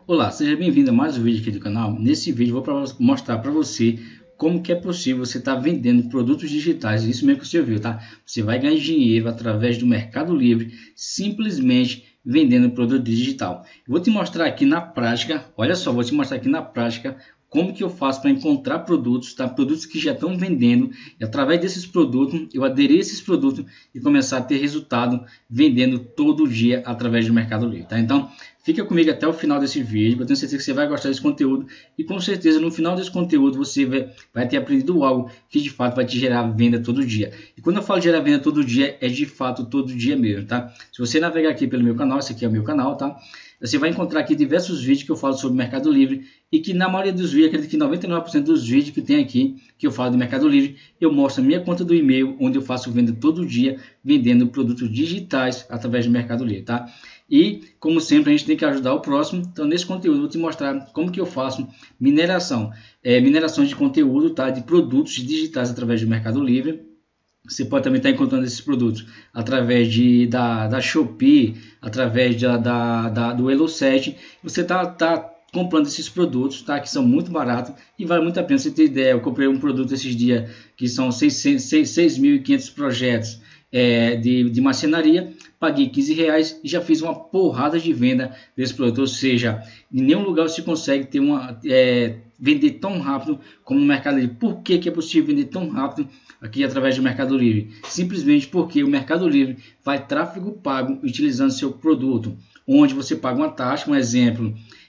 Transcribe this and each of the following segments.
Olá, seja bem-vindo a mais um vídeo aqui do canal. Nesse vídeo eu vou mostrar para você como que é possível você estar vendendo produtos digitais. Isso mesmo que você ouviu, tá? Você vai ganhar dinheiro através do Mercado Livre, simplesmente vendendo produto digital. Eu vou te mostrar aqui na prática, olha só, vou te mostrar aqui na prática como que eu faço para encontrar produtos, tá? Produtos que já estão vendendo, e através desses produtos eu aderir a esses produtos e começar a ter resultado vendendo todo dia através do Mercado Livre, tá? Então fica comigo até o final desse vídeo, eu tenho certeza que você vai gostar desse conteúdo e com certeza no final desse conteúdo você vai ter aprendido algo que de fato vai te gerar venda todo dia. E quando eu falo gerar venda todo dia, é de fato todo dia mesmo, tá? Se você navegar aqui pelo meu canal, esse aqui é o meu canal, tá? Você vai encontrar aqui diversos vídeos que eu falo sobre Mercado Livre e que na maioria dos vídeos, acredito que 99% dos vídeos que tem aqui, que eu falo do Mercado Livre, eu mostro a minha conta do e-mail, onde eu faço venda todo dia, vendendo produtos digitais através do Mercado Livre, tá? E, como sempre, a gente tem que ajudar o próximo. Então, nesse conteúdo, eu vou te mostrar como que eu faço mineração. Mineração de conteúdo, tá? De produtos digitais através do Mercado Livre. Você pode também estar encontrando esses produtos através da Shopee, através do Elo7. Você tá comprando esses produtos, tá? Que são muito baratos e vale muito a pena. Você ter ideia, eu comprei um produto esses dias que são 6.500 projetos de marcenaria, paguei R$15 e já fiz uma porrada de venda desse produto. Ou seja, em nenhum lugar você consegue ter vender tão rápido como no Mercado Livre. Por que é possível vender tão rápido aqui através do Mercado Livre? Simplesmente porque o Mercado Livre faz tráfego pago utilizando seu produto, onde você paga uma taxa. Um exemplo,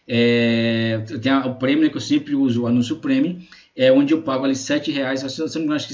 tem o Premium, que eu sempre uso, o anúncio Premium, onde eu pago ali R$7, acho que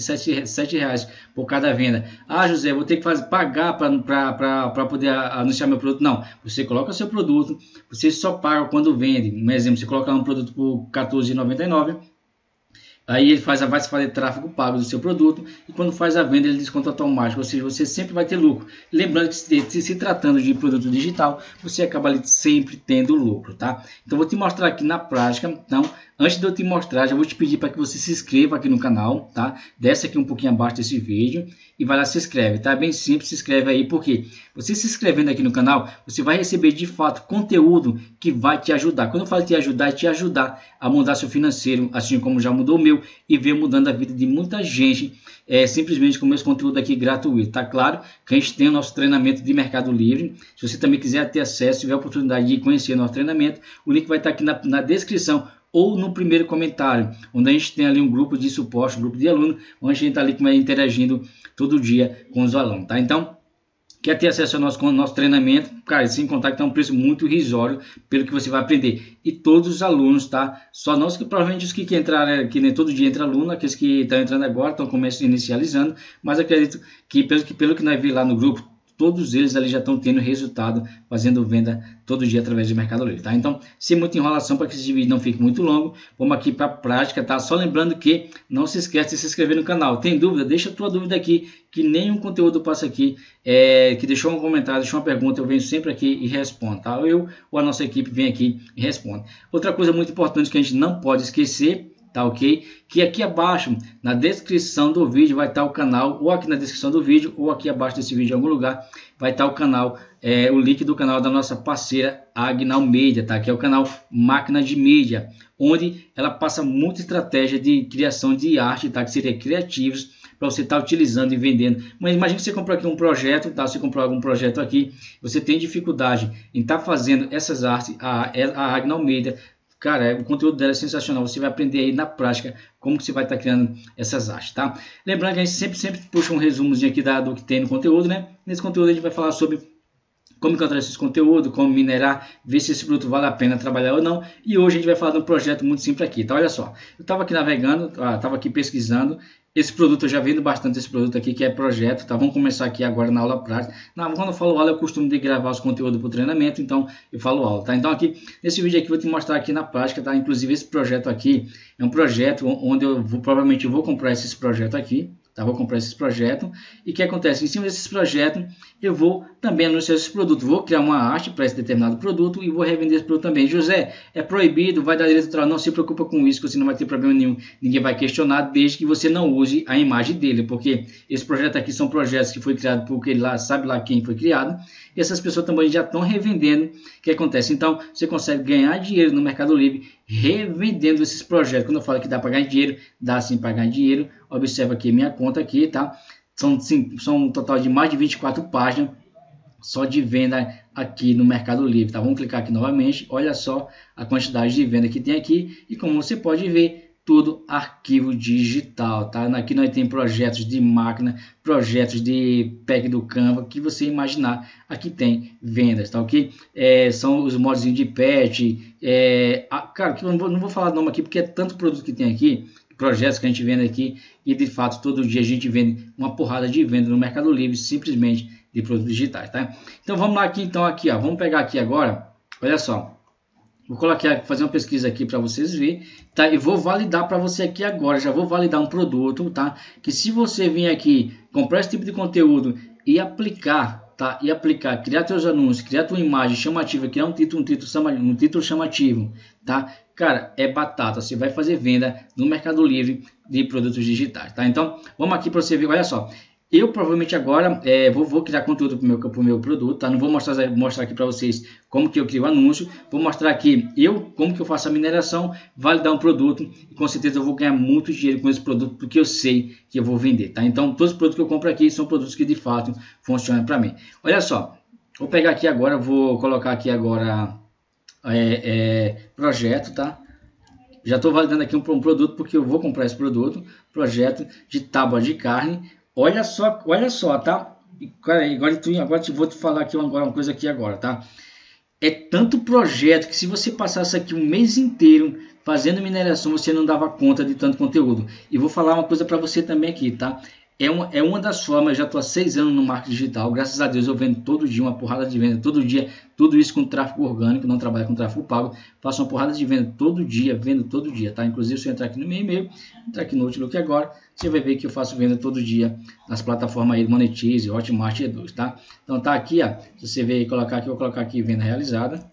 R$7 por cada venda. Ah, José, vou ter que pagar para poder anunciar meu produto. Não, você coloca seu produto, você só paga quando vende. Um exemplo, você coloca um produto por R$14,99, aí ele vai fazer tráfego pago do seu produto e quando faz a venda ele desconta automático, ou seja, você sempre vai ter lucro. Lembrando que se tratando de produto digital, você acaba ali sempre tendo lucro, tá? Então vou te mostrar aqui na prática. Então, antes de eu te mostrar, já vou te pedir para que você se inscreva aqui no canal, tá? Desce aqui um pouquinho abaixo desse vídeo e vai lá, se inscreve, tá? Bem simples, se inscreve aí, porque você se inscrevendo aqui no canal, você vai receber de fato conteúdo que vai te ajudar. Quando eu falo te ajudar, é te ajudar a mudar seu financeiro, assim como já mudou o meu e vem mudando a vida de muita gente, simplesmente com meus conteúdos aqui gratuito, tá? Claro que a gente tem o nosso treinamento de Mercado Livre. Se você também quiser ter acesso, tiver a oportunidade de conhecer nosso treinamento, o link vai estar aqui na descrição ou no primeiro comentário, onde a gente tem ali um grupo de suporte, um grupo de alunos, onde a gente está ali interagindo todo dia com os alunos, tá? Então, quer ter acesso ao nosso treinamento, cara, sem contar que tá um preço muito irrisório pelo que você vai aprender. E todos os alunos, tá? Só nós que provavelmente os que entraram, que nem todo dia entra aluno, aqueles que estão entrando agora, estão começando inicializando, mas acredito que pelo que nós vimos lá no grupo, todos eles ali já estão tendo resultado, fazendo venda todo dia através do Mercado Livre, tá? Então, sem muita enrolação, para que esse vídeo não fique muito longo, vamos aqui para a prática, tá? Só lembrando que não se esquece de se inscrever no canal. Tem dúvida? Deixa a tua dúvida aqui, que nenhum conteúdo passa aqui, que deixou um comentário, deixou uma pergunta, eu venho sempre aqui e respondo, tá? Eu ou a nossa equipe vem aqui e responde. Outra coisa muito importante que a gente não pode esquecer, tá, ok? Que aqui abaixo na descrição do vídeo vai estar o canal, ou aqui na descrição do vídeo, ou aqui abaixo desse vídeo em algum lugar, vai estar o canal, o link do canal da nossa parceira Agnal Media, tá? Que é o canal Máquina de Mídia, onde ela passa muita estratégia de criação de arte, tá? Que seria criativos para você estar utilizando e vendendo. Mas imagine que você comprou aqui um projeto, tá? Você comprou algum projeto aqui, você tem dificuldade em estar fazendo essas artes, a Agnal Media, cara, o conteúdo dela é sensacional. Você vai aprender aí na prática como que você vai estar criando essas artes, tá? Lembrando que a gente sempre puxa um resumozinho aqui do que tem no conteúdo, né? Nesse conteúdo a gente vai falar sobre como encontrar esses conteúdos, como minerar, ver se esse produto vale a pena trabalhar ou não. E hoje a gente vai falar de um projeto muito simples aqui, tá? Olha só, eu estava aqui navegando, estava aqui pesquisando. Esse produto, eu já vendo bastante esse produto aqui, que é projeto, tá? Vamos começar aqui agora na aula prática. Quando eu falo aula, eu costumo de gravar os conteúdos para o treinamento, então eu falo aula, tá? Então aqui, nesse vídeo aqui, eu vou te mostrar aqui na prática, tá? Inclusive esse projeto aqui é um projeto onde provavelmente eu vou comprar esse projeto aqui, Tá? Vou comprar esses projetos. E o que acontece? Em cima desses projetos, eu vou também anunciar esses produtos. Vou criar uma arte para esse determinado produto e vou revender esse produto também. José, é proibido, vai dar direito autoral. Não se preocupa com isso, que você não vai ter problema nenhum. Ninguém vai questionar, desde que você não use a imagem dele. Porque esses projetos aqui são projetos que foi criado por ele lá, sabe lá quem foi criado. E essas pessoas também já estão revendendo. O que acontece? Então, você consegue ganhar dinheiro no Mercado Livre revendendo esses projetos. Quando eu falo que dá para ganhar dinheiro, dá sim para ganhar dinheiro. Observa aqui minha conta aqui, tá? São um total de mais de 24 páginas só de venda aqui no Mercado Livre, tá? Vamos clicar aqui novamente, olha só a quantidade de venda que tem aqui e como você pode ver, tudo arquivo digital, tá? Aqui nós temos projetos de máquina, projetos de pack do Canva, que você imaginar, aqui tem vendas, tá ok? São os modos de patch, cara, que eu não vou falar o nome aqui porque é tanto produto que tem aqui, projetos que a gente vende aqui e de fato todo dia a gente vende uma porrada de venda no Mercado Livre simplesmente de produtos digitais, tá? Então vamos lá aqui, então aqui, ó, vamos pegar aqui agora, olha só, vou colocar, fazer uma pesquisa aqui para vocês verem, tá? E vou validar para você aqui agora, já vou validar um produto, tá? Que se você vir aqui comprar esse tipo de conteúdo e aplicar, tá? E aplicar, criar seus anúncios, criar tua imagem chamativa, criar um título chamativo, tá? Cara, é batata, você vai fazer venda no Mercado Livre de produtos digitais, tá? Então, vamos aqui para você ver, olha só. Eu provavelmente agora vou criar conteúdo para o meu produto, tá? Não vou mostrar aqui para vocês como que eu crio o anúncio. Vou mostrar aqui como que eu faço a mineração, validar um produto e com certeza eu vou ganhar muito dinheiro com esse produto porque eu sei que eu vou vender, tá? Então, todos os produtos que eu compro aqui são produtos que de fato funcionam para mim. Olha só, vou pegar aqui agora, vou colocar aqui agora projeto, tá? Já estou validando aqui um produto porque eu vou comprar esse produto, projeto de tábua de carne. Olha só, tá? Agora vou te falar aqui agora uma coisa aqui agora, tá? É tanto projeto que se você passasse aqui um mês inteiro fazendo mineração, você não dava conta de tanto conteúdo. E vou falar uma coisa para você também aqui, tá? É uma das formas, eu já estou há 6 anos no marketing digital, graças a Deus eu vendo todo dia uma porrada de venda, todo dia, tudo isso com tráfego orgânico, não trabalho com tráfego pago, faço uma porrada de venda todo dia, vendo todo dia, tá? Inclusive se eu entrar aqui no meu e-mail, entrar aqui no Outlook agora, você vai ver que eu faço venda todo dia nas plataformas aí, Monetize, Hotmart e Edu, tá? Então tá aqui, ó, se você ver e colocar aqui, eu vou colocar aqui venda realizada,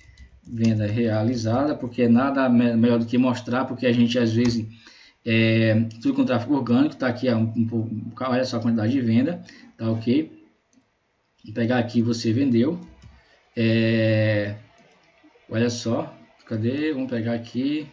porque nada melhor do que mostrar, porque a gente às vezes... tudo com tráfego orgânico, tá aqui olha só a quantidade de venda, tá ok? Vou pegar aqui, você vendeu, olha só, cadê? Vamos pegar aqui,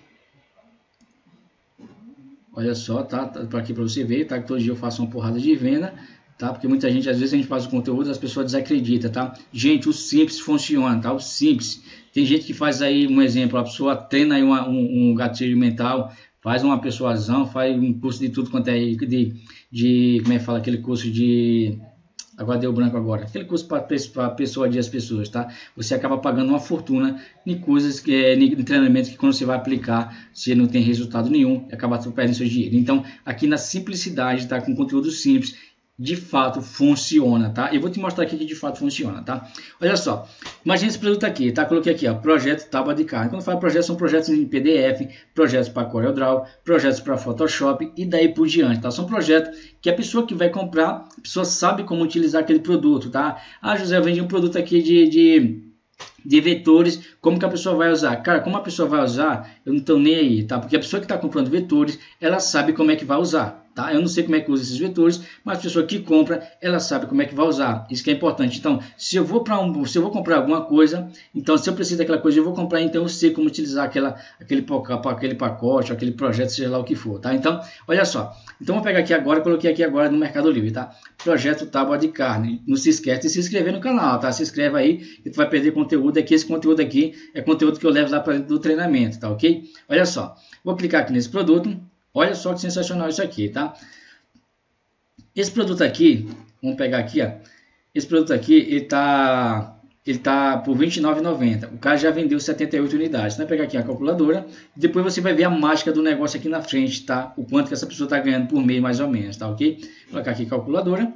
olha só, tá para aqui para você ver, tá? Que todo dia eu faço uma porrada de venda, tá? Porque muita gente, às vezes a gente faz o conteúdo, as pessoas desacreditam, tá? Gente, o simples funciona, tá? O simples, tem gente que faz aí um exemplo, a pessoa treina aí um gatilho mental, faz uma persuasão, faz um curso de tudo quanto é como é que fala, aquele curso de... Agora deu branco agora. Aquele curso para persuadir as pessoas, tá? Você acaba pagando uma fortuna em coisas, em treinamentos que quando você vai aplicar, você não tem resultado nenhum e acaba perdendo seu dinheiro. Então, aqui na simplicidade, tá? Com conteúdo simples, de fato funciona, tá? Eu vou te mostrar aqui que de fato funciona, tá? Olha só, imagina esse produto aqui, tá? Coloquei aqui, ó, projeto tábua de carne. Quando eu falo projeto, são projetos em PDF, projetos para CorelDRAW, projetos para Photoshop e daí por diante, tá? São projetos que a pessoa que vai comprar, a pessoa sabe como utilizar aquele produto, tá? Ah, José, eu vendi um produto aqui de vetores, como que a pessoa vai usar? Cara, como a pessoa vai usar, eu não estou nem aí, tá? Porque a pessoa que está comprando vetores, ela sabe como é que vai usar, tá? Eu não sei como é que usa esses vetores, mas a pessoa que compra, ela sabe como é que vai usar. Isso que é importante. Então, se eu vou comprar alguma coisa, então se eu preciso daquela coisa, eu vou comprar, então eu sei como utilizar aquele pacote, aquele projeto, seja lá o que for, tá? Então, olha só. Então, vou pegar aqui agora, coloquei aqui agora no Mercado Livre, tá? Projeto tábua de carne. Não se esquece de se inscrever no canal, tá? Se inscreve aí, que tu vai perder conteúdo aqui. Esse conteúdo aqui é conteúdo que eu levo lá para dentro do treinamento, tá ok? Olha só. Vou clicar aqui nesse produto. Olha só que sensacional isso aqui, tá? Esse produto aqui, vamos pegar aqui, ó. Esse produto aqui, ele tá por R$ 29,90. O cara já vendeu 78 unidades. Você vai pegar aqui a calculadora. Depois você vai ver a mágica do negócio aqui na frente, tá? O quanto que essa pessoa está ganhando por mês, mais ou menos, tá ok? Vou colocar aqui calculadora.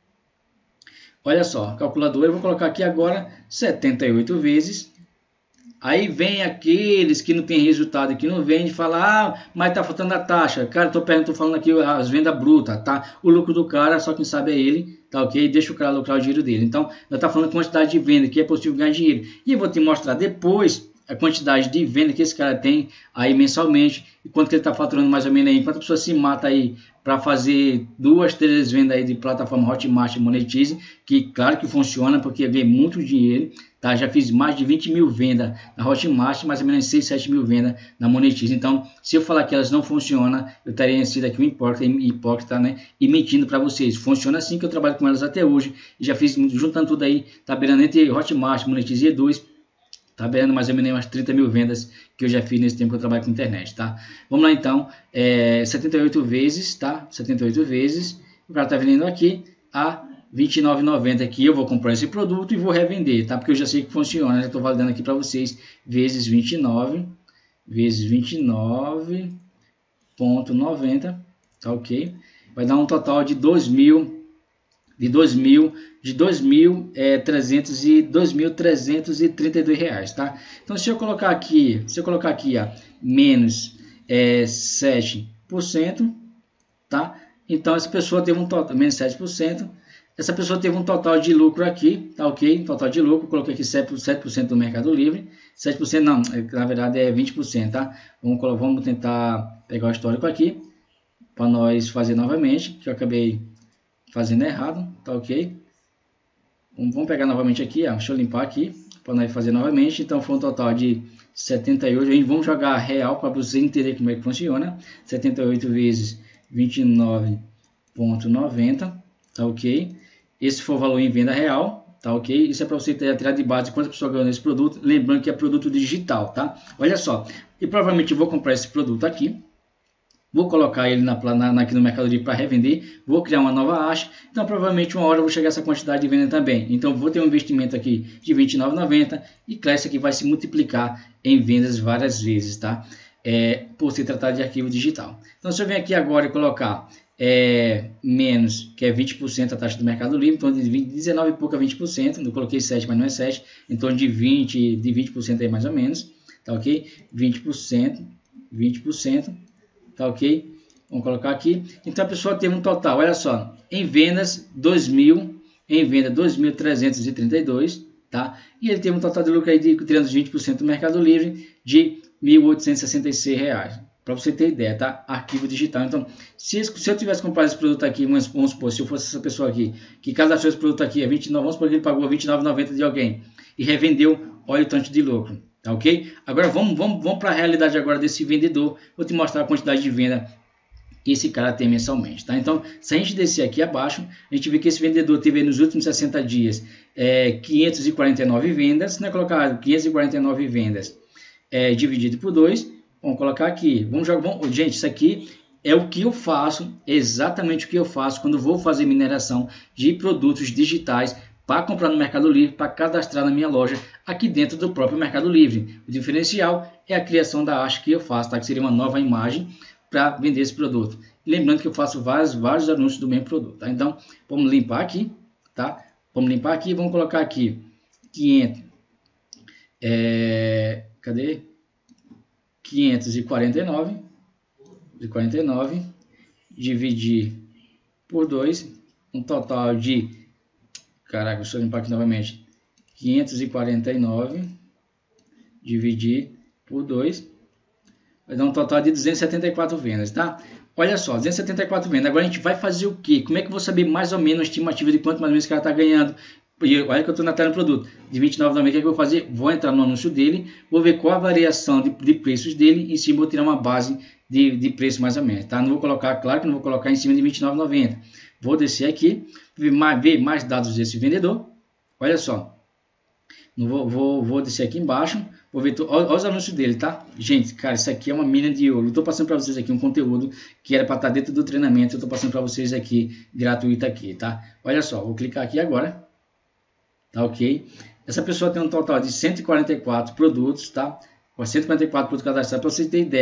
Olha só, calculadora, eu vou colocar aqui agora 78 vezes Aí vem aqueles que não tem resultado, que não vende, fala, ah, mas tá faltando a taxa. Cara, tô falando aqui as vendas brutas, tá? O lucro do cara, só quem sabe é ele, tá ok? Deixa o cara lucrar o dinheiro dele. Então, eu tá falando quantidade de venda, que é possível ganhar dinheiro. E eu vou te mostrar depois a quantidade de venda que esse cara tem aí mensalmente, e quanto que ele está faturando mais ou menos aí, quantas pessoas se mata aí para fazer 2, 3 vendas aí de plataforma Hotmart e Monetize, que claro que funciona, porque eu ganhei muito dinheiro, tá? Já fiz mais de 20 mil vendas na Hotmart, mais ou menos 6, 7 mil vendas na Monetize. Então, se eu falar que elas não funcionam, eu estaria sido aqui um hipócrita, né? E mentindo para vocês. Funciona assim, que eu trabalho com elas até hoje, e já fiz, juntando tudo aí, tá beirando entre Hotmart, Monetize e E2, tá vendo mais ou menos umas 30 mil vendas que eu já fiz nesse tempo que eu trabalho com internet, tá? Vamos lá então, 78 vezes, tá? 78 vezes, o cara tá vendendo aqui a R$ 29,90 aqui, eu vou comprar esse produto e vou revender, tá? Porque eu já sei que funciona, já tô validando aqui para vocês, vezes 29, vezes 29,90, tá ok? Vai dar um total de 2.332 reais, tá? Então, se eu colocar aqui, ó, menos 7%, tá? Então, essa pessoa teve um total, menos 7%, essa pessoa teve um total de lucro aqui, tá ok? Total de lucro, coloquei aqui 7% do Mercado Livre, 7% não, na verdade é 20%, tá? Vamos tentar pegar o histórico aqui, para nós fazer novamente, que eu acabei fazendo errado, tá ok? Vamos pegar novamente aqui, ó, deixa eu limpar aqui, para nós fazer novamente. Então, foi um total de 78, aí vamos jogar real para você entender como é que funciona. 78 vezes 29,90, tá ok? Esse foi o valor em venda real, tá ok? Isso é para você tirar de base quantas pessoas ganham nesse produto, lembrando que é produto digital, tá? Olha só, e provavelmente eu vou comprar esse produto aqui, vou colocar ele aqui no Mercado Livre para revender, vou criar uma nova hash, então provavelmente uma hora eu vou chegar a essa quantidade de venda também. Então vou ter um investimento aqui de R$ 29,90 e claro, isso aqui vai se multiplicar em vendas várias vezes, tá? Por se tratar de arquivo digital. Então se eu venho aqui agora e colocar menos, que é 20% a taxa do Mercado Livre, então de 19 e pouco a 20%, eu coloquei 7, mas não é 7, então de 20% aí mais ou menos, tá ok? 20%, tá ok? Vamos colocar aqui. Então a pessoa teve um total, olha só, em vendas 2.332, tá? E ele teve um total de lucro aí de 320% do Mercado Livre de R$ 1.866, para você ter ideia, tá? Arquivo digital. Então, se eu tivesse comprado esse produto aqui, vamos supor, se eu fosse essa pessoa aqui, que cadastrou esse produto aqui, vamos supor que ele pagou R$ 29,90 de alguém e revendeu, olha o tanto de lucro. Tá ok? Agora vamos para a realidade agora desse vendedor. Vou te mostrar a quantidade de venda que esse cara tem mensalmente. Tá? Então, se a gente descer aqui abaixo, a gente vê que esse vendedor teve nos últimos 60 dias 549 vendas. Né? Colocar 549 vendas dividido por 2. Vamos colocar aqui. Gente, isso aqui é o que eu faço, exatamente o que eu faço quando vou fazer mineração de produtos digitais para comprar no Mercado Livre, para cadastrar na minha loja, aqui dentro do próprio Mercado Livre. O diferencial é a criação da hash que eu faço, tá? Que seria uma nova imagem para vender esse produto. Lembrando que eu faço vários anúncios do mesmo produto, tá? Então, vamos limpar aqui, tá? Vamos limpar aqui, vamos colocar aqui 500, cadê? 549, dividir por 2, um total de, caraca, deixa eu limpar aqui novamente, 549 dividir por 2, vai dar um total de 274 vendas, tá? Olha só, 274 vendas. Agora a gente vai fazer o quê? Como é que eu vou saber mais ou menos a estimativa de quanto mais ou menos o cara está ganhando? E olha que eu estou na tela do produto, de 29,90, o que é que eu vou fazer? Vou entrar no anúncio dele, vou ver qual a variação de preços dele, em cima vou tirar uma base de preço mais ou menos, tá? Não vou colocar, claro que não vou colocar em cima de 29,90. Vou descer aqui, ver mais dados desse vendedor. Olha só, vou descer aqui embaixo, vou ver olha os anúncios dele, tá? Gente, cara, isso aqui é uma mina de ouro. Eu estou passando para vocês aqui um conteúdo que era para estar dentro do treinamento, eu estou passando para vocês aqui, gratuito aqui, tá? Olha só, vou clicar aqui agora, tá ok? Essa pessoa tem um total de 144 produtos, tá? 144 produtos cadastrados, para você ter ideia,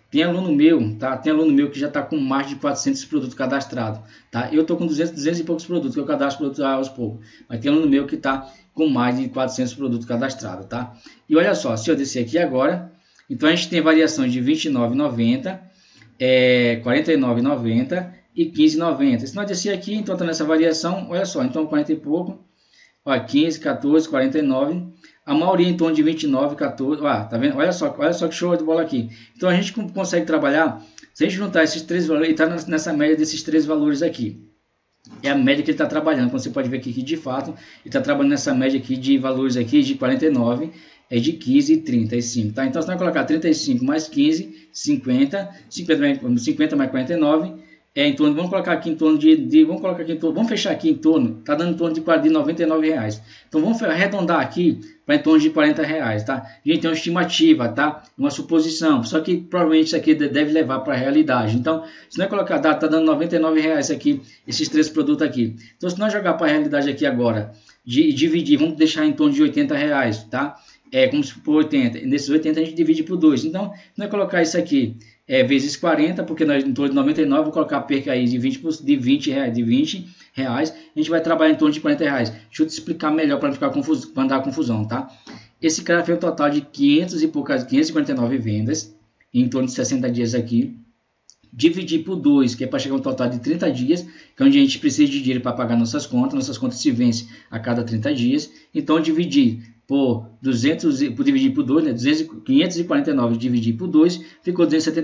Tem aluno meu, tá? Tem aluno meu que já está com mais de 400 produtos cadastrados, tá? Eu estou com 200 e poucos produtos, que eu cadastro produtos aos poucos. Mas tem aluno meu que está com mais de 400 produtos cadastrados, tá? E olha só, se eu descer aqui agora, então a gente tem variações de R$ 29,90, R$ 49,90 e R$ 15,90. Se nós descer aqui, então está nessa variação, olha só, então 40 e pouco, ó, 15, 14, 49, a maioria em torno de 29, 14, ó, tá vendo? Olha só que show de bola aqui. Então a gente consegue trabalhar, se a gente juntar esses três valores, ele está nessa média desses três valores aqui. É a média que ele está trabalhando, como você pode ver aqui que de fato, ele está trabalhando nessa média aqui de valores aqui de 49, é de 15 e 35, tá? Então, se nós colocar 35 mais 15, 50, 50 mais 49, em torno, vamos colocar aqui em torno vamos fechar aqui em torno, tá dando em torno de R$ 99. Então, vamos arredondar aqui para em torno de R$ 40, tá? A gente tem uma estimativa, tá? Uma suposição, só que provavelmente isso aqui deve levar para a realidade. Então, se nós colocar, tá dando R$ 99 aqui, esses três produtos aqui. Então, se nós jogar para a realidade aqui agora, dividir, vamos deixar em torno de R$ 80, tá? Como se for 80, nesses 80 a gente divide por 2, então, se nós colocar isso aqui vezes 40, porque nós em torno de 99, vou colocar a perca aí de 20 reais, a gente vai trabalhar em torno de R$ 40. Deixa eu te explicar melhor para não dar confusão, tá? Esse cara fez um total de 549 vendas, em torno de 60 dias aqui, dividir por 2, que é para chegar a um total de 30 dias, que é onde a gente precisa de dinheiro para pagar nossas contas se vencem a cada 30 dias, então dividir dividir por 2, né? 549 dividir por 2, ficou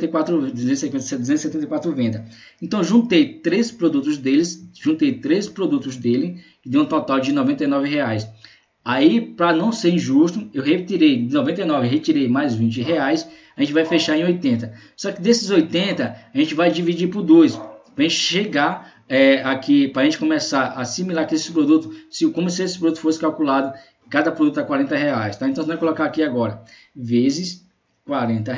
274 vendas. Então, juntei três produtos dele, que deu um total de R$ 99. Aí, para não ser injusto, eu retirei de 99, retirei mais R$ 20, a gente vai fechar em 80. Só que desses 80, a gente vai dividir por 2, para a gente chegar aqui, para a gente começar a assimilar que esse produto, como se esse produto fosse calculado, cada produto a R$ 40, tá? Então, se nós colocar aqui agora, vezes R$ 40,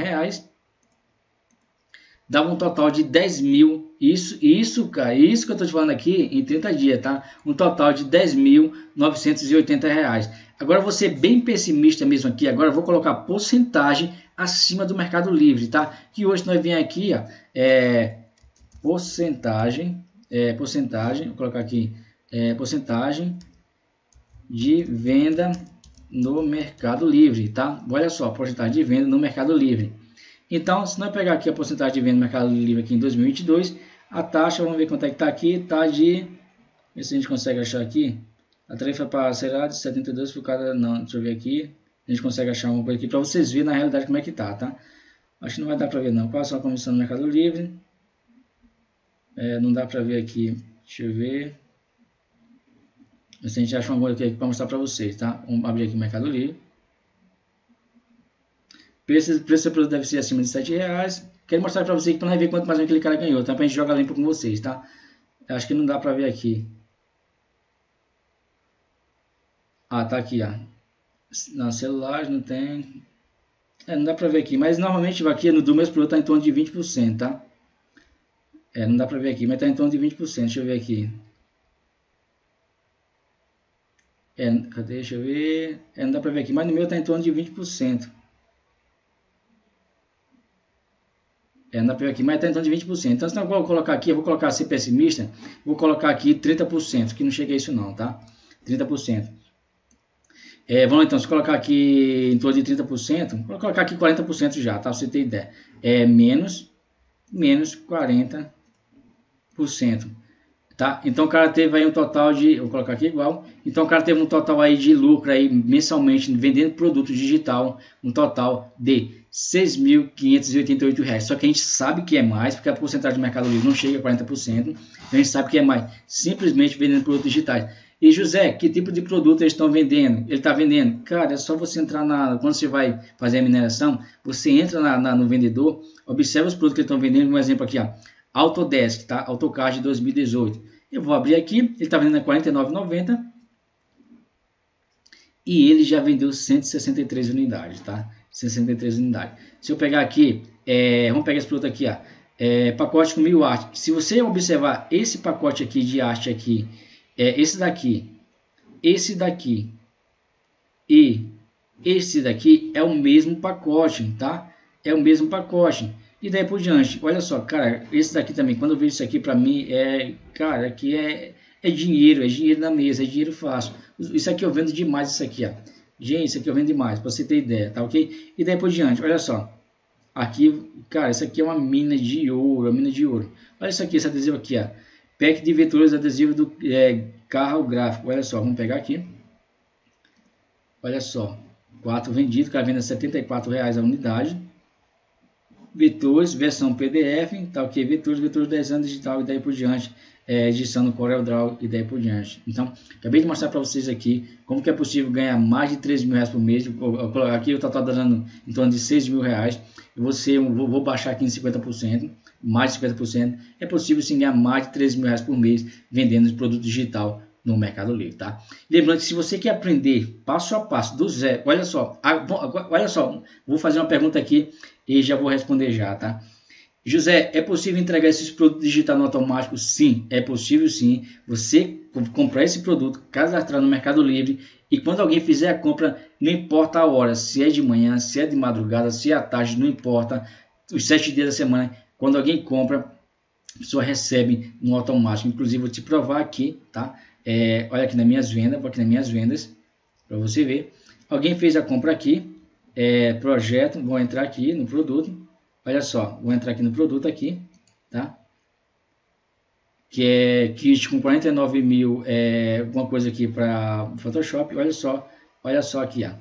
dá um total de 10 mil. Isso que eu estou te falando aqui em 30 dias, tá? Um total de R$ 10.980. Agora, vou ser bem pessimista mesmo aqui. Agora, eu vou colocar porcentagem acima do Mercado Livre, tá? Que hoje nós vem aqui, ó, porcentagem, vou colocar aqui, porcentagem de venda no Mercado Livre, tá? Olha só, porcentagem de venda no Mercado Livre. Então, se nós pegar aqui a porcentagem de venda no Mercado Livre aqui em 2022, a taxa, vamos ver quanto é que está aqui, tá de, ver se a gente consegue achar aqui, a tarifa parcelada de 72 por cada, não, deixa eu ver aqui, a gente consegue achar uma coisa aqui para vocês verem na realidade como é que tá? Acho que não vai dar para ver não, qual a comissão no Mercado Livre, não dá para ver aqui, deixa eu ver, a gente acha uma coisa aqui para mostrar para vocês, tá? Vamos abrir aqui o Mercado Livre. Preço do produto deve ser acima de R$ 7. Quero mostrar para vocês para nós ver quanto mais aquele cara ganhou, tá? Para a gente jogar limpo com vocês, tá? Acho que não dá para ver aqui. Tá aqui, ó. Na celular não tem. Não dá para ver aqui, mas normalmente aqui no do meu produto tá em torno de 20%, tá? Não dá para ver aqui, mas tá em torno de 20%. Deixa eu ver aqui. Cadê? Deixa eu ver. Não dá para ver aqui, mas no meu tá em torno de 20%. Não dá para ver aqui, mas tá em torno de 20%. Então, se eu vou colocar aqui, eu vou colocar ser pessimista, vou colocar aqui 30%, que não chega a isso não, tá? 30%. Vamos então, se colocar aqui em torno de 30%, vou colocar aqui 40% já, tá? Pra você ter ideia. Menos 40%. Tá? Então o cara teve aí um total de, vou colocar aqui igual, então o cara teve um total aí de lucro aí mensalmente vendendo produto digital, um total de R$ 6.588. Só que a gente sabe que é mais, porque a porcentagem do Mercado Livre não chega a 40%, então a gente sabe que é mais, simplesmente vendendo produtos digitais. E José, que tipo de produto eles estão vendendo? Ele está vendendo, cara, é só você entrar quando você vai fazer a mineração, você entra no vendedor, observa os produtos que eles estão vendendo, um exemplo aqui, ó. Autodesk, tá? AutoCAD 2018. Eu vou abrir aqui, ele está vendendo a R$ 49,90 e ele já vendeu 163 unidades, tá? 163 unidades. Se eu pegar aqui, vamos pegar esse produto aqui, ó, pacote com 1000 arte. Se você observar esse pacote aqui de arte aqui, esse daqui e esse daqui é o mesmo pacote, tá? É o mesmo pacote. E daí por diante, olha só, cara, esse daqui também, quando eu vejo isso aqui, para mim, cara, aqui é dinheiro na mesa, é dinheiro fácil. Isso aqui eu vendo demais, isso aqui, ó. Gente, isso aqui eu vendo demais, para você ter ideia, tá ok? E daí por diante, olha só. Aqui, cara, isso aqui é uma mina de ouro, Olha isso aqui, esse adesivo aqui, ó. Pack de vetores, adesivo do carro gráfico. Olha só, vamos pegar aqui. Olha só, 4 vendidos, cara, venda R$74 a unidade. Vetores, versão PDF, tá ok? Vetores 10 anos digital e daí por diante. Edição no CorelDRAW e daí por diante. Então, acabei de mostrar para vocês aqui como que é possível ganhar mais de R$13.000 por mês. Aqui o total está dando em torno de R$6.000. Vou baixar aqui em 50%, mais de 50%. É possível sim ganhar mais de R$13.000 por mês vendendo produto digital no Mercado Livre, tá? Lembrando que se você quer aprender passo a passo do zero, olha só, vou fazer uma pergunta aqui e já vou responder já, tá? José, é possível entregar esses produtos digitais no automático? Sim, é possível sim. Você comprar esse produto, cadastrar no Mercado Livre e quando alguém fizer a compra, não importa a hora, se é de manhã, se é de madrugada, se é à tarde, não importa, os 7 dias da semana, quando alguém compra, a pessoa recebe no automático. Inclusive, vou te provar aqui, tá? Olha aqui nas minhas vendas, vou aqui nas minhas vendas, para você ver. Alguém fez a compra aqui, projeto, vou entrar aqui no produto. Olha só, vou entrar aqui no produto aqui, tá? Que é kit com 49 mil, alguma coisa aqui para Photoshop. Olha só aqui, ó.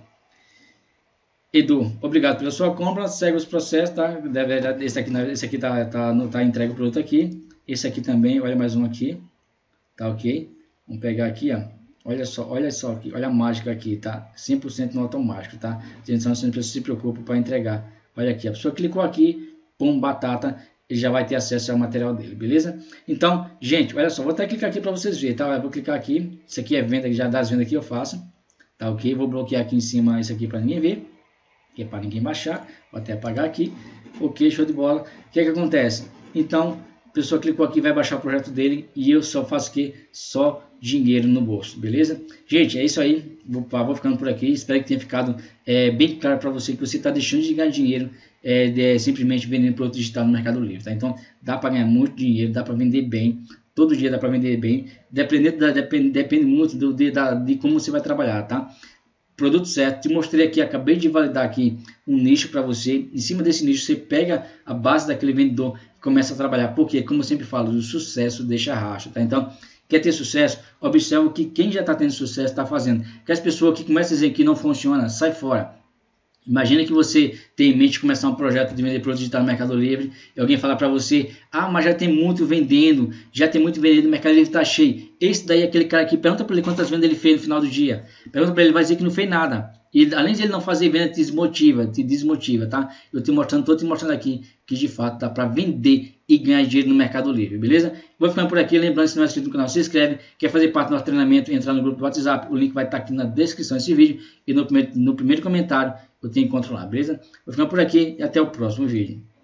Edu, obrigado pela sua compra. Segue os processos, tá? Esse aqui tá entregue o produto aqui. Esse aqui também, olha mais um aqui, tá ok? Vamos pegar aqui, ó. Olha só aqui, olha a mágica aqui, tá? 100% no automático, tá? Então você não se preocupa para entregar. Olha aqui, a pessoa clicou aqui, pum, batata, ele já vai ter acesso ao material dele, beleza? Então, gente, olha só, vou até clicar aqui para vocês verem, tá? Eu vou clicar aqui, isso aqui é venda, já das vendas que eu faço, tá ok? Vou bloquear aqui em cima isso aqui para ninguém ver, que é para ninguém baixar, vou até apagar aqui, ok, show de bola. O que é que acontece? Então, a pessoa clicou aqui, vai baixar o projeto dele e eu só faço o quê? Só dinheiro no bolso, beleza? Gente, é isso aí, vou ficando por aqui, espero que tenha ficado bem claro para você que você está deixando de ganhar dinheiro simplesmente vendendo produto digital no Mercado Livre, tá? Então, dá para ganhar muito dinheiro, dá para vender bem, todo dia dá para vender bem, depende muito de como você vai trabalhar, tá? Produto certo, te mostrei aqui, acabei de validar aqui um nicho para você, em cima desse nicho você pega a base daquele vendedor e começa a trabalhar, porque como eu sempre falo, o sucesso deixa rastro, tá? Então, quer ter sucesso? Observa o que quem já está tendo sucesso está fazendo. Que as pessoas que começam a dizer que não funciona, sai fora. Imagina que você tem em mente começar um projeto de vender produto digital no Mercado Livre e alguém falar para você, mas já tem muito vendendo, o Mercado Livre está cheio. Esse daí é aquele cara que pergunta para ele quantas vendas ele fez no final do dia. Pergunta para ele, vai dizer que não fez nada. E além de ele não fazer venda, te desmotiva, tá? Eu estou te mostrando aqui que de fato dá para vender e ganhar dinheiro no Mercado Livre, beleza? Vou ficando por aqui, lembrando, se não é inscrito no canal, se inscreve, quer fazer parte do nosso treinamento, entrar no grupo do WhatsApp, o link vai estar aqui na descrição desse vídeo e no primeiro comentário eu te encontro lá, beleza? Vou ficando por aqui e até o próximo vídeo.